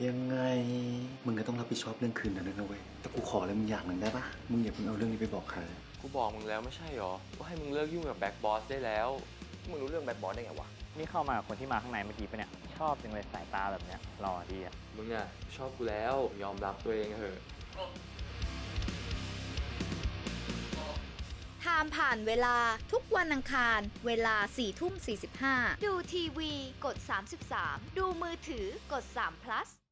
ยังไงมึงก็ต้องรับผิดชอบเรื่องคืนนั้นด้วยนะเว้ยแต่กูขออะไรมึงอย่างหนึ่งได้ปะมึงอย่าเพิ่งเอาเรื่องนี้ไปบอกใครกูบอกมึงแล้วไม่ใช่หรอว่าให้มึงเลิกยุ่งกับแบ็คบอสได้แล้วมึงรู้เรื่องแบ็คบอสได้ไงวะนี่เข้ามากับคนที่มาข้างในเมื่อกี้ปะเนี่ยชอบจังเลยสายตาแบบเนี้ยหล่อดีอะมึงอะชอบกูแล้วยอมรับตัวเองเถอะไทม์ผ่านเวลาทุกวันอังคารเวลา 4:45 ดูทีวีกด 33 ดูมือถือกด3 plus